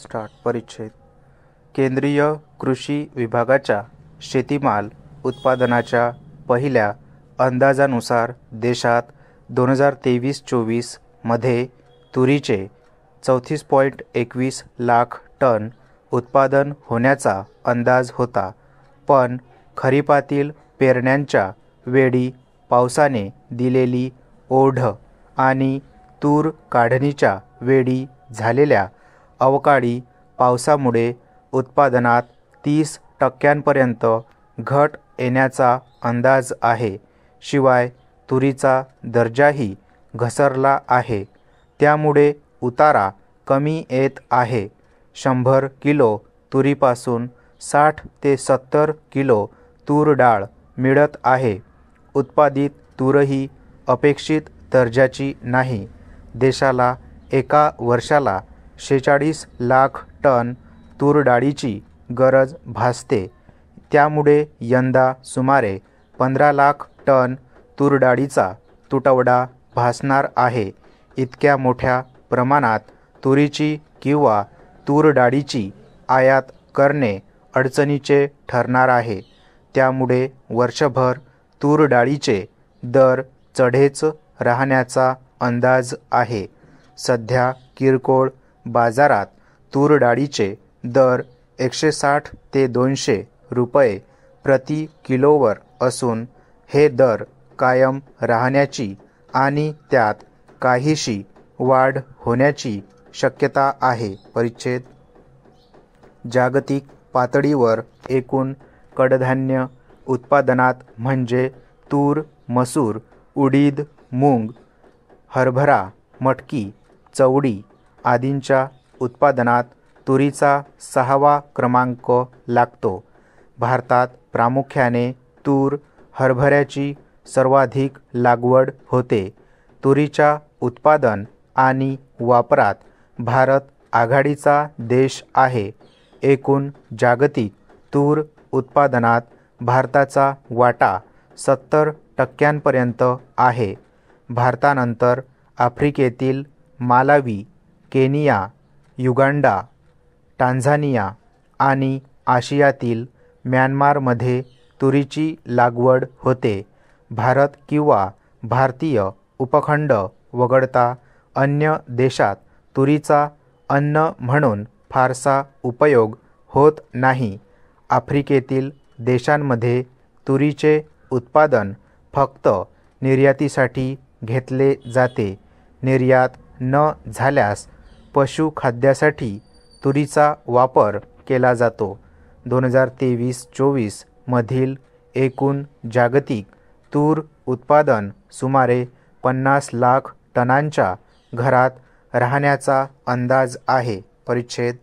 परिच्छेद केंद्रीय कृषी विभागाच्या शेतीमाल उत्पादनाच्या पहिल्या अंदाजानुसार देशात 2023-24 मध्ये तुरीचे 34.21 लाख टन उत्पादन होण्याचा अंदाज होता, पण खरीपातील पेरण्यांच्या वेळी पावसाने दिलेली ओढ आणि तूर काढणीच्या वेळी झालेल्या अवकाळी पावसामुळे उत्पादनात 30% घट येण्याचा अंदाज आहे. शिवाय तुरीचा दर्जाही घसरला आहे, त्यामुळे उतारा कमी येत आहे. 100 किलो तुरीपासून 60 ते 70 किलो तूर डाळ मिळत आहे. उत्पादित तूरही अपेक्षित दर्जाची नाही. देशाला एका वर्षाला 46 लाख टन तूर डाळीची गरज भासते, त्यामुळे यंदा सुमारे 15 लाख टन तूर डाळीचा तुटवडा भासणार आहे. इतक्या मोठ्या प्रमाणात तुरीची किंवा तूर डाळीची आयात करणे अडचणीचे ठरणार आहे. त्यामुळे वर्षभर तूर डाळीचे दर चढेच राहण्याचा अंदाज आहे. सध्या किरकोळ बाजारात तूर डाळीचे दर 160 ते 200 रुपये प्रति किलोवर असून हे दर कायम राहण्याची आणि त्यात काहीशी वाढ होण्याची शक्यता आहे. परिच्छेद जागतिक पातळीवर एकूण कडधान्य उत्पादनात म्हणजे तूर, मसूर, उडीद, मूग, हरभरा, मटकी, चवळी आदींच्या उत्पादनात तुरीचा 6वा क्रमांक लागतो. भारतात प्रामुख्याने तूर, हरभऱ्याची सर्वाधिक लागवड होते. तुरीच्या उत्पादन आणि वापरात भारत आघाडीचा देश आहे. एकूण जागतिक तूर उत्पादनात भारताचा वाटा 70% आहे. भारतानंतर आफ्रिकेतील मालावी, केनिया, युगांडा, टांझानिया आणि आशियातील म्यानमारमध्ये तुरीची लागवड होते. भारत किंवा भारतीय उपखंड वगळता अन्य देशात तुरीचा अन्न म्हणून फारसा उपयोग होत नाही. आफ्रिकेतील देशांमध्ये तुरीचे उत्पादन फक्त निर्यातीसाठी घेतले जाते. निर्यात न झाल्यास पशुखाद्यासाठी तुरीचा वापर केला जातो. 2023-24 मधील एकूण जागतिक तूर उत्पादन सुमारे 50 लाख टनांच्या घरात राहण्याचा अंदाज आहे. परिच्छेद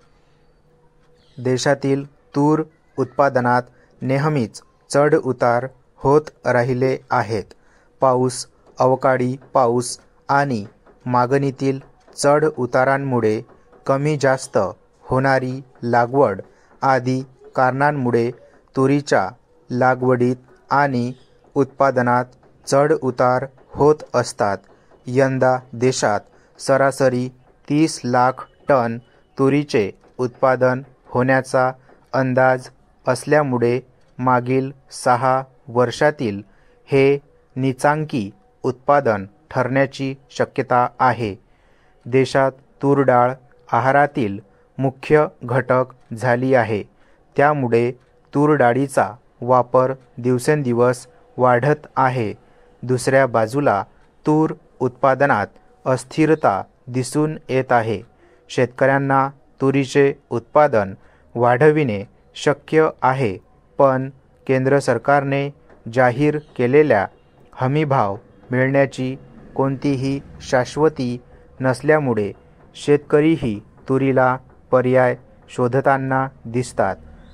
देशातील तूर उत्पादनात नेहमीच चढ उतार होत राहिले आहेत. पाऊस, अवकाळी पाऊस आणि मागणीतील चढ उतारांमुळे कमी जास्त होणारी लागवड आदी कारणांमुळे तुरीच्या लागवडीत आणि उत्पादनात चढ उतार होत असतात. यंदा देशात सरासरी 30 लाख टन तुरीचे उत्पादन होण्याचा अंदाज असल्यामुळे मागील 6 वर्षातील हे नीचांकी उत्पादन ठरण्याची शक्यता आहे. देशात तूर डाळ आहारातील मुख्य घटक झाली आहे, त्यामुळे तूर डाळीचा वापर दिवसेंदिवस वाढत आहे. दुसऱ्या बाजूला तूर उत्पादनात अस्थिरता दिसून येत आहे. शेतकऱ्यांना तुरीचे उत्पादन वाढविणे शक्य आहे, पण केंद्र सरकारने जाहीर केलेल्या हमीभाव मिळण्याची कोणतीही शाश्वती नसल्यामुळे शेतकरीही तुरीला पर्याय शोधताना दिसतात.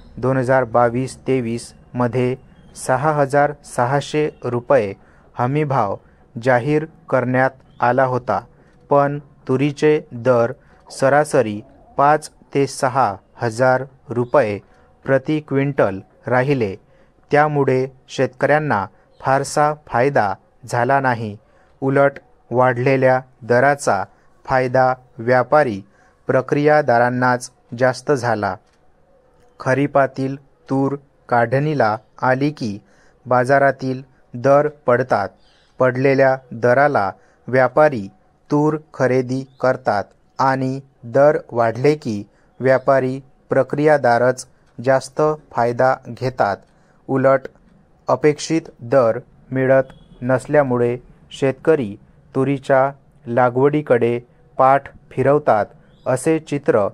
2022-23 मध्ये 6,600 रुपये हमीभाव जाहीर करण्यात आला होता, पण तुरीचे दर सरासरी 5 ते 6 हजार रुपये प्रति क्विंटल राहिले. त्यामुळे शेतकऱ्यांना फारसा फायदा झाला नाही. उलट वाढलेल्या दराचा फायदा व्यापारी प्रक्रियादारांनाच जास्त झाला. खरीपातील तूर काढणीला आली की बाजारातील दर पडतात. पडलेल्या दराला व्यापारी तूर खरेदी करतात आणि दर वाढले की व्यापारी प्रक्रियादारच जास्त फायदा घेतात. उलट अपेक्षित दर मिळत नसल्यामुळे शेतकरी तुरीच्या लागवडीकडे पाठ फिरवतात असे चित्र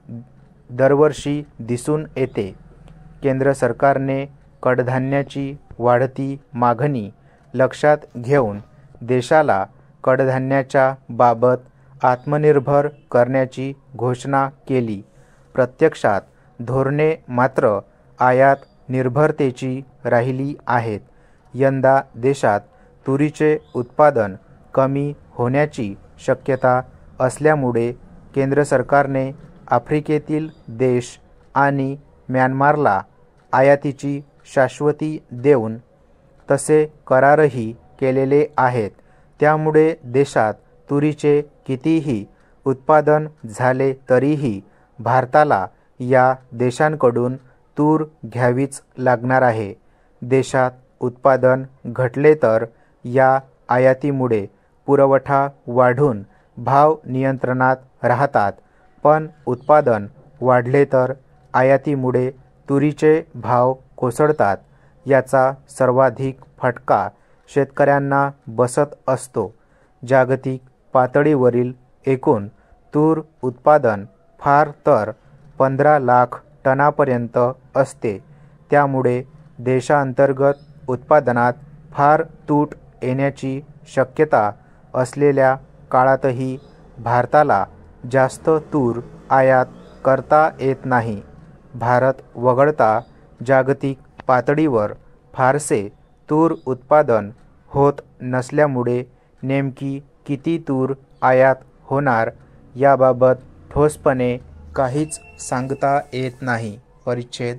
दरवर्षी दिसून येते. केंद्र सरकारने कडधान्याची वाढती मागणी लक्षात घेऊन देशाला कडधान्याच्या बाबत आत्मनिर्भर करण्याची घोषणा केली. प्रत्यक्षात धोरणे मात्र आयात निर्भरतेची राहिली आहेत. यंदा देशात तुरीचे उत्पादन कमी होण्याची शक्यता असल्यामुळे केंद्र सरकारने आफ्रिकेतील देश आणि म्यानमारला आयातीची शाश्वती देऊन तसे करारही केलेले आहेत. त्यामुळे देशात तुरीचे कितीही उत्पादन झाले तरीही भारताला या देशांकडून तूर घ्यावीच लागणार आहे. देशात उत्पादन घटले तर या आयातीमुळे पुरवठा वाढून भाव नियंत्रणात राहतात, पण उत्पादन वाढले तर आयातीमुळे तुरीचे भाव कोसळतात. याचा सर्वाधिक फटका शेतकऱ्यांना बसत असतो. जागतिक पातळीवरील एकूण तूर उत्पादन फार तर 15 लाख टनापर्यंत असते. त्यामुळे देशांतर्गत उत्पादनात फार तूट येण्याची शक्यता असलेल्या काळातही भारताला जास्त तूर आयात करता येत नाही. भारत वगळता जागतिक पातळीवर फारसे तूर उत्पादन होत नसल्यामुळे नेमकी किती तूर आयात होणार याबाबत ठोसपणे काहीच सांगता येत नाही. परिच्छेद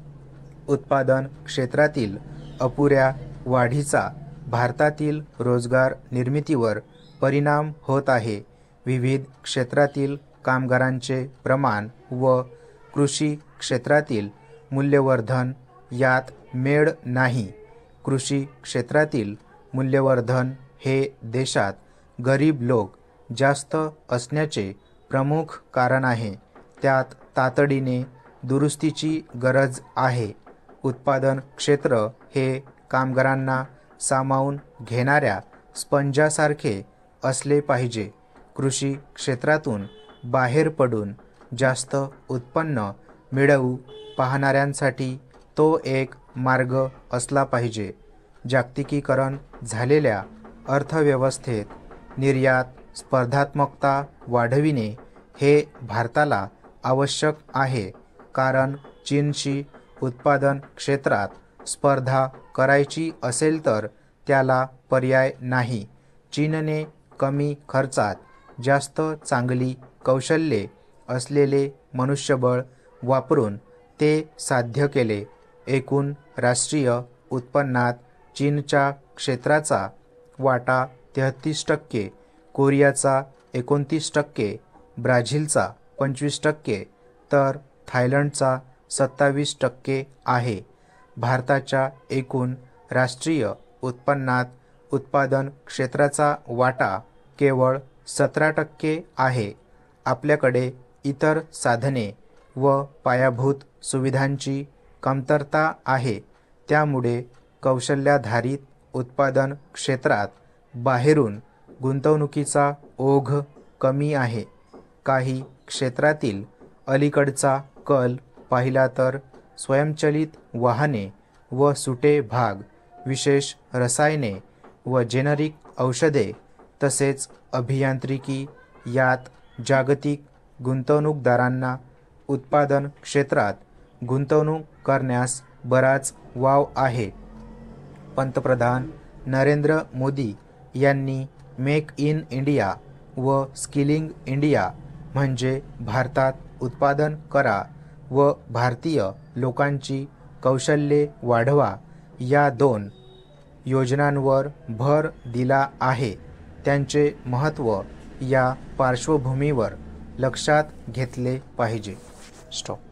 उत्पादन क्षेत्रातील अपुऱ्या वाढीचा भारतातील रोजगार निर्मितीवर परिणाम होत आहे. विविध क्षेत्रातील कामगारांचे प्रमाण व कृषी क्षेत्रातील मूल्यवर्धन यात मेळ नाही. कृषी क्षेत्रातील मूल्यवर्धन हे देशात गरीब लोक जास्त असण्याचे प्रमुख कारण आहे. त्यात तातडीने दुरुस्तीची गरज आहे. उत्पादन क्षेत्र हे कामगारांना सामावून घेणाऱ्या स्पंजासारखे असले पाहिजे. कृषी क्षेत्रातून बाहेर पडून जास्त उत्पन्न मिळवू पाहणाऱ्यांसाठी तो एक मार्ग असला पाहिजे. जागतिकीकरण झालेल्या अर्थव्यवस्थेत निर्यात स्पर्धात्मकता वाढविणे हे भारताला आवश्यक आहे. कारण चीनशी उत्पादन क्षेत्रात स्पर्धा करायची असेल तर त्याला पर्याय नाही. चीनने कमी खर्चात जास्त चांगली कौशल्ये असलेले मनुष्यबळ वापरून ते साध्य केले. एकूण राष्ट्रीय उत्पन्नात चीनच्या क्षेत्राचा वाटा 33%, कोरियाचा 29%, ब्राझीलचा 25% तर थायलंडचा 27% आहे. भारताच्या एकूण राष्ट्रीय उत्पन्नात उत्पादन क्षेत्राचा वाटा केवळ 17% आहे. आपल्याकडे इतर साधने व पायाभूत सुविधांची कमतरता आहे. त्यामुळे कौशल्याधारित उत्पादन क्षेत्रात बाहेरून गुंतवणुकीचा ओघ कमी आहे. काही क्षेत्रातील अलीकडचा कल पाहिला तर स्वयंचलित वाहने व सुटे भाग, विशेष रसायने व जेनरिक औषधे तसेच अभियांत्रिकी यात जागतिक गुंतवणूकदारांना उत्पादन क्षेत्रात गुंतवणूक करण्यास बराच वाव आहे. पंतप्रधान नरेंद्र मोदी यांनी मेक इन इंडिया व स्किलिंग इंडिया म्हणजे भारतात उत्पादन करा व भारतीय लोकांची कौशल्ये वाढवा या 2 योजनांवर भर दिला आहे. त्यांचे महत्त्व या पार्श्वभूमीवर लक्षात घेतले पाहिजे. स्टॉप.